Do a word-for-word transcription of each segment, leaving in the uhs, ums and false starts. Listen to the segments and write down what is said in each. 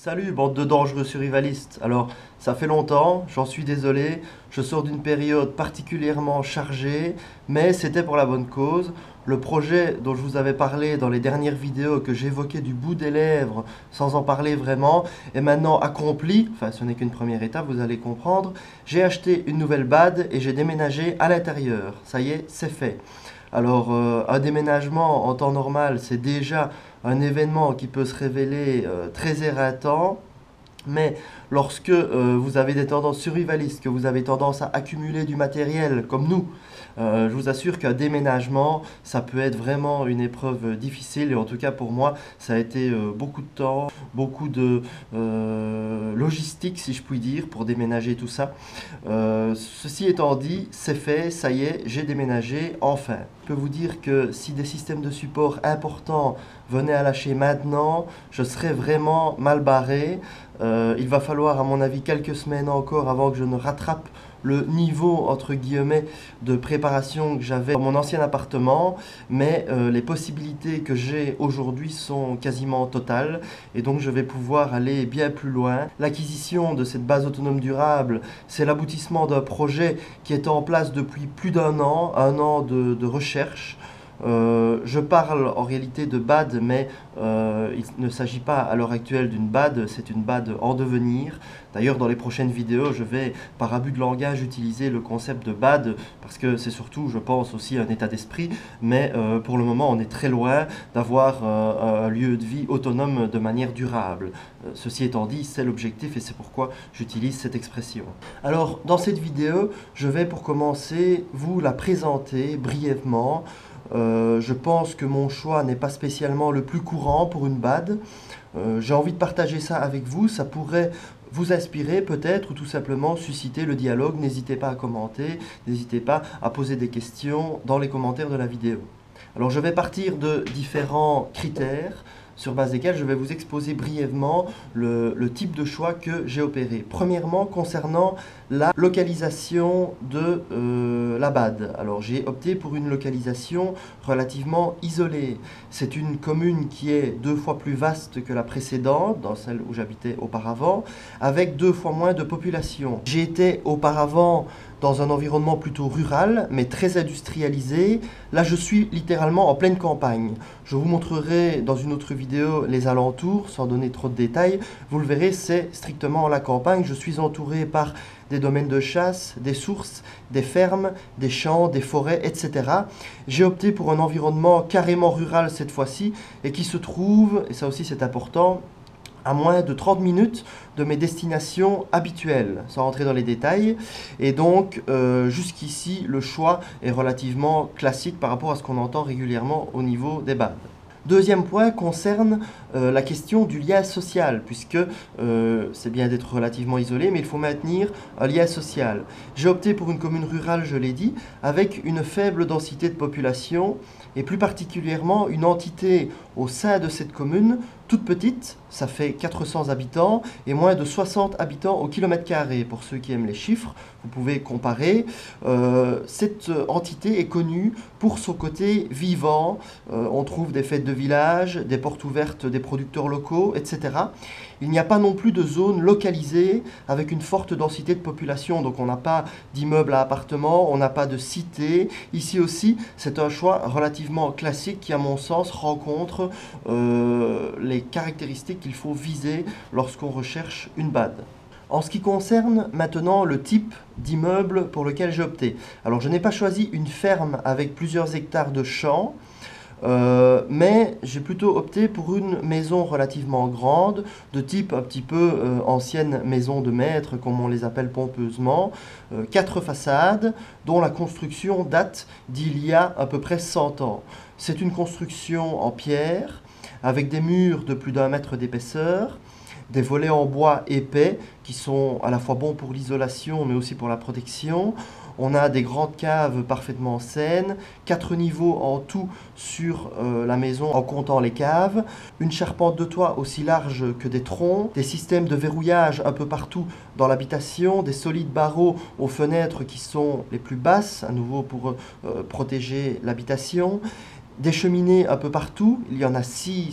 Salut, bande de dangereux survivalistes. Alors, ça fait longtemps, j'en suis désolé, je sors d'une période particulièrement chargée, mais c'était pour la bonne cause. Le projet dont je vous avais parlé dans les dernières vidéos, que j'évoquais du bout des lèvres, sans en parler vraiment, est maintenant accompli. Enfin, ce n'est qu'une première étape, vous allez comprendre. J'ai acheté une nouvelle B A D et j'ai déménagé à l'intérieur. Ça y est, c'est fait. Alors, euh, un déménagement en temps normal, c'est déjà un événement qui peut se révéler euh, très éreintant. Mais lorsque euh, vous avez des tendances survivalistes, que vous avez tendance à accumuler du matériel comme nous, euh, je vous assure qu'un déménagement, ça peut être vraiment une épreuve difficile. Et en tout cas pour moi, ça a été euh, beaucoup de temps, beaucoup de euh, logistique, si je puis dire, pour déménager tout ça. Euh, ceci étant dit, c'est fait, ça y est, j'ai déménagé, enfin. Je peux vous dire que si des systèmes de support importants venaient à lâcher maintenant, je serais vraiment mal barré. Euh, il va falloir, à mon avis, quelques semaines encore avant que je ne rattrape le niveau, entre guillemets, de préparation que j'avais dans mon ancien appartement, mais euh, les possibilités que j'ai aujourd'hui sont quasiment totales, et donc je vais pouvoir aller bien plus loin. L'acquisition de cette base autonome durable, c'est l'aboutissement d'un projet qui est en place depuis plus d'un an, un an de, de recherche. Euh, je parle en réalité de B A D, mais euh, il ne s'agit pas à l'heure actuelle d'une B A D, c'est une B A D en devenir. D'ailleurs, dans les prochaines vidéos, je vais, par abus de langage, utiliser le concept de B A D, parce que c'est surtout, je pense, aussi un état d'esprit, mais euh, pour le moment, on est très loin d'avoir euh, un lieu de vie autonome de manière durable. Euh, ceci étant dit, c'est l'objectif et c'est pourquoi j'utilise cette expression. Alors, dans cette vidéo, je vais pour commencer vous la présenter brièvement. Euh, je pense que mon choix n'est pas spécialement le plus courant pour une B A D. Euh, j'ai envie de partager ça avec vous, ça pourrait vous inspirer peut-être ou tout simplement susciter le dialogue. N'hésitez pas à commenter, n'hésitez pas à poser des questions dans les commentaires de la vidéo. Alors je vais partir de différents critères sur base desquels je vais vous exposer brièvement le, le type de choix que j'ai opéré. Premièrement, concernant la localisation de euh, la B A D. Alors j'ai opté pour une localisation relativement isolée. C'est une commune qui est deux fois plus vaste que la précédente, dans celle où j'habitais auparavant, avec deux fois moins de population. J'ai été auparavant dans un environnement plutôt rural, mais très industrialisé. Là, je suis littéralement en pleine campagne. Je vous montrerai dans une autre vidéo les alentours, sans donner trop de détails. Vous le verrez, c'est strictement la campagne. Je suis entouré par des domaines de chasse, des sources, des fermes, des champs, des forêts, et cetera. J'ai opté pour un environnement carrément rural cette fois-ci, et qui se trouve, et ça aussi c'est important, à moins de trente minutes de mes destinations habituelles, sans rentrer dans les détails. Et donc, euh, jusqu'ici, le choix est relativement classique par rapport à ce qu'on entend régulièrement au niveau des B A D. Deuxième point concerne euh, la question du lien social, puisque euh, c'est bien d'être relativement isolé, mais il faut maintenir un lien social. J'ai opté pour une commune rurale, je l'ai dit, avec une faible densité de population, et plus particulièrement une entité au sein de cette commune, toute petite, ça fait quatre cents habitants, et moins de soixante habitants au kilomètre carré. Pour ceux qui aiment les chiffres, vous pouvez comparer. Euh, cette entité est connue pour son côté vivant. Euh, on trouve des fêtes de village, des portes ouvertes des producteurs locaux, et cetera. Il n'y a pas non plus de zone localisée avec une forte densité de population, donc on n'a pas d'immeubles à appartements, on n'a pas de cité. Ici aussi, c'est un choix relativement classique qui, à mon sens, rencontre euh, les caractéristiques qu'il faut viser lorsqu'on recherche une B A D. En ce qui concerne maintenant le type d'immeuble pour lequel j'ai opté. Alors je n'ai pas choisi une ferme avec plusieurs hectares de champs, Euh, mais j'ai plutôt opté pour une maison relativement grande, de type un petit peu euh, ancienne maison de maître, comme on les appelle pompeusement, euh, quatre façades, dont la construction date d'il y a à peu près cent ans. C'est une construction en pierre, avec des murs de plus d'un mètre d'épaisseur, des volets en bois épais, qui sont à la fois bons pour l'isolation, mais aussi pour la protection. On a des grandes caves parfaitement saines, quatre niveaux en tout sur euh, la maison en comptant les caves, une charpente de toit aussi large que des troncs, des systèmes de verrouillage un peu partout dans l'habitation, des solides barreaux aux fenêtres qui sont les plus basses, à nouveau pour euh, protéger l'habitation, des cheminées un peu partout, il y en a six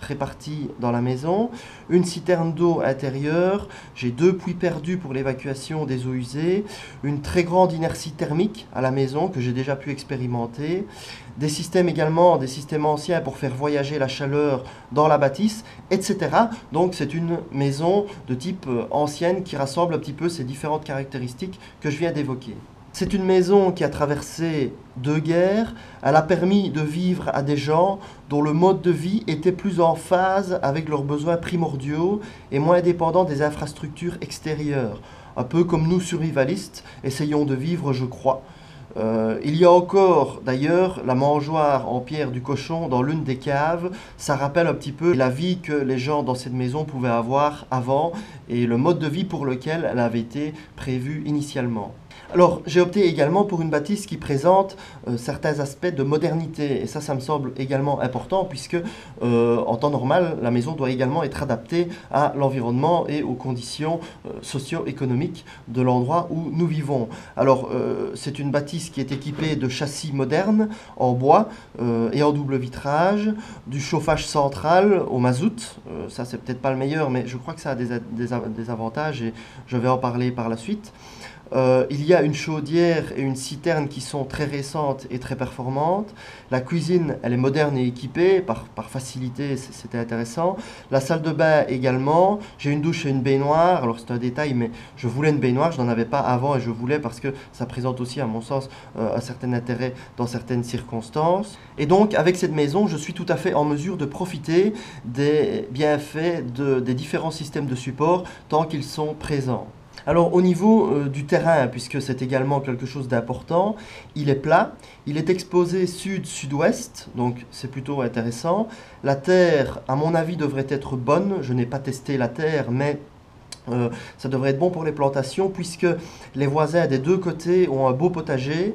répartis dans la maison, une citerne d'eau intérieure, j'ai deux puits perdus pour l'évacuation des eaux usées, une très grande inertie thermique à la maison que j'ai déjà pu expérimenter, des systèmes également, des systèmes anciens pour faire voyager la chaleur dans la bâtisse, et cetera. Donc c'est une maison de type ancienne qui rassemble un petit peu ces différentes caractéristiques que je viens d'évoquer. C'est une maison qui a traversé deux guerres. Elle a permis de vivre à des gens dont le mode de vie était plus en phase avec leurs besoins primordiaux et moins dépendant des infrastructures extérieures. Un peu comme nous, survivalistes, essayons de vivre, je crois. Euh, il y a encore, d'ailleurs, la mangeoire en pierre du cochon dans l'une des caves. Ça rappelle un petit peu la vie que les gens dans cette maison pouvaient avoir avant et le mode de vie pour lequel elle avait été prévue initialement. Alors, j'ai opté également pour une bâtisse qui présente euh, certains aspects de modernité. Et ça, ça me semble également important puisque, euh, en temps normal, la maison doit également être adaptée à l'environnement et aux conditions euh, socio-économiques de l'endroit où nous vivons. Alors, euh, c'est une bâtisse qui est équipée de châssis modernes en bois euh, et en double vitrage, du chauffage central au mazout. Euh, ça, c'est peut-être pas le meilleur, mais je crois que ça a des, des, des avantages et je vais en parler par la suite. Euh, il y a une chaudière et une citerne qui sont très récentes et très performantes. La cuisine, elle est moderne et équipée, par, par facilité, c'était intéressant. La salle de bain également. J'ai une douche et une baignoire. Alors c'est un détail, mais je voulais une baignoire, je n'en avais pas avant et je voulais parce que ça présente aussi, à mon sens, euh, un certain intérêt dans certaines circonstances. Et donc, avec cette maison, je suis tout à fait en mesure de profiter des bienfaits de, des différents systèmes de support tant qu'ils sont présents. Alors au niveau euh, du terrain, puisque c'est également quelque chose d'important, il est plat, il est exposé sud-sud-ouest, donc c'est plutôt intéressant. La terre, à mon avis, devrait être bonne. Je n'ai pas testé la terre, mais euh, ça devrait être bon pour les plantations, puisque les voisins des deux côtés ont un beau potager.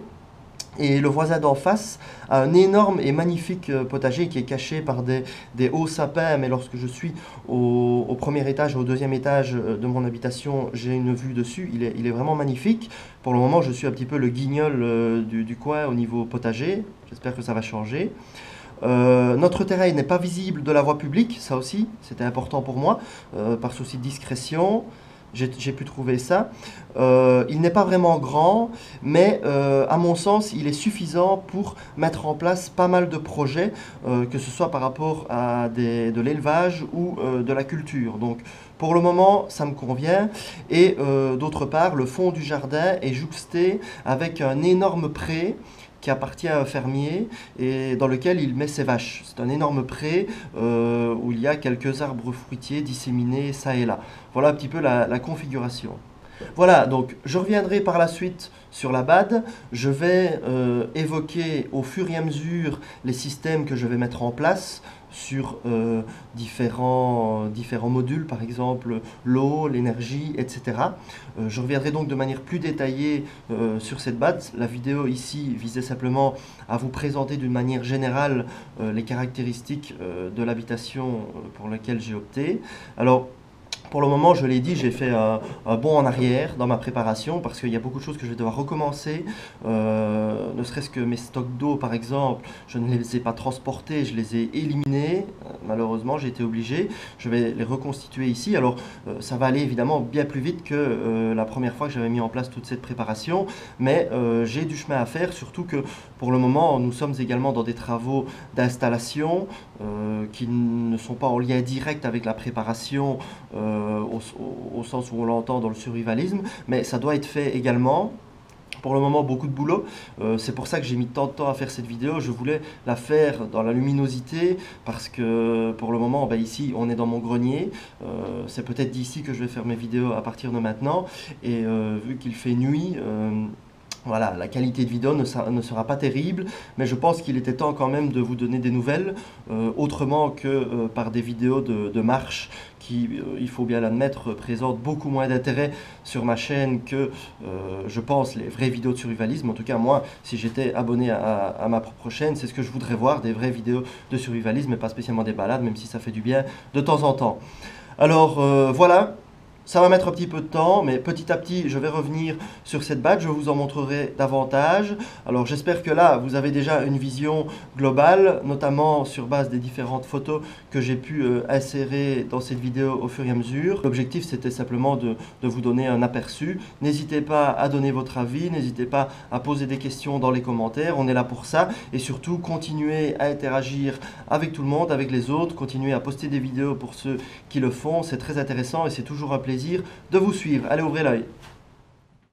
Et le voisin d'en face a un énorme et magnifique potager qui est caché par des, des hauts sapins. Mais lorsque je suis au, au premier étage et au deuxième étage de mon habitation, j'ai une vue dessus. Il est, il est vraiment magnifique. Pour le moment, je suis un petit peu le guignol euh, du, du coin au niveau potager. J'espère que ça va changer. Euh, notre terrain n'est pas visible de la voie publique. Ça aussi, c'était important pour moi, euh, par souci de discrétion. J'ai pu trouver ça. Euh, il n'est pas vraiment grand, mais euh, à mon sens, il est suffisant pour mettre en place pas mal de projets, euh, que ce soit par rapport à des, de l'élevage ou euh, de la culture. Donc, pour le moment, ça me convient. Et euh, d'autre part, le fond du jardin est jouxté avec un énorme pré qui appartient à un fermier et dans lequel il met ses vaches. C'est un énorme pré euh, où il y a quelques arbres fruitiers disséminés ça et là. Voilà un petit peu la, la configuration. Voilà, donc je reviendrai par la suite sur la B A D. Je vais euh, évoquer au fur et à mesure les systèmes que je vais mettre en place sur euh, différents, différents modules, par exemple l'eau, l'énergie, et cetera. Euh, je reviendrai donc de manière plus détaillée euh, sur cette B A D. La vidéo ici visait simplement à vous présenter d'une manière générale euh, les caractéristiques euh, de l'habitation pour laquelle j'ai opté. Alors, pour le moment, je l'ai dit, j'ai fait un, un bond en arrière dans ma préparation parce qu'il y a beaucoup de choses que je vais devoir recommencer. Euh, ne serait-ce que mes stocks d'eau, par exemple, je ne les ai pas transportés, je les ai éliminés. Euh, malheureusement, j'ai été obligé. Je vais les reconstituer ici. Alors, euh, ça va aller évidemment bien plus vite que euh, la première fois que j'avais mis en place toute cette préparation. Mais euh, j'ai du chemin à faire, surtout que pour le moment, nous sommes également dans des travaux d'installation euh, qui ne sont pas en lien direct avec la préparation euh, Au, au, au sens où on l'entend dans le survivalisme, mais ça doit être fait également. Pour le moment, beaucoup de boulot. Euh, c'est pour ça que j'ai mis tant de temps à faire cette vidéo. Je voulais la faire dans la luminosité parce que pour le moment, bah, ici, on est dans mon grenier. Euh, c'est peut-être d'ici que je vais faire mes vidéos à partir de maintenant. Et euh, vu qu'il fait nuit, euh, voilà, la qualité de vidéo ne, ne sera pas terrible, mais je pense qu'il était temps quand même de vous donner des nouvelles, euh, autrement que euh, par des vidéos de, de marche qui, euh, il faut bien l'admettre, présentent beaucoup moins d'intérêt sur ma chaîne que, euh, je pense, les vraies vidéos de survivalisme. En tout cas, moi, si j'étais abonné à, à ma propre chaîne, c'est ce que je voudrais voir, des vraies vidéos de survivalisme, et pas spécialement des balades, même si ça fait du bien de temps en temps. Alors, euh, voilà. Ça va mettre un petit peu de temps, mais petit à petit, je vais revenir sur cette badge, je vous en montrerai davantage. Alors j'espère que là, vous avez déjà une vision globale, notamment sur base des différentes photos que j'ai pu euh, insérer dans cette vidéo au fur et à mesure. L'objectif, c'était simplement de, de vous donner un aperçu. N'hésitez pas à donner votre avis, n'hésitez pas à poser des questions dans les commentaires, on est là pour ça. Et surtout, continuez à interagir avec tout le monde, avec les autres, continuez à poster des vidéos pour ceux qui le font, c'est très intéressant et c'est toujours un plaisir de vous suivre. Allez, ouvrez l'œil.